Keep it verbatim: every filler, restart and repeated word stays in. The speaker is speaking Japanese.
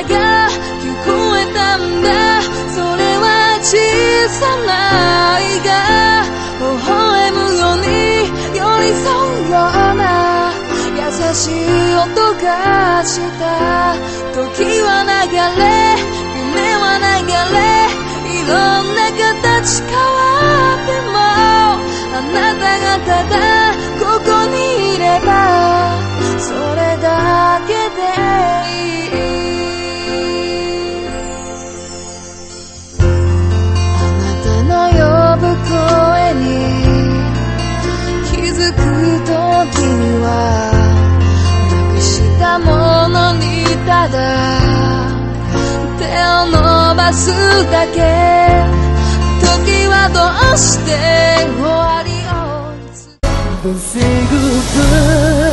が聞こえたんだ。それは小さな愛が微笑むように寄り添うような優しい音がした。時は流れ、夢は流れ、いろんな形変わってもあなたがただここにいればそれだけでいい。あなたの呼ぶ声に気づく時にはなくしたものにただ手を伸ばすだけ。時はどうして終わりを告げる。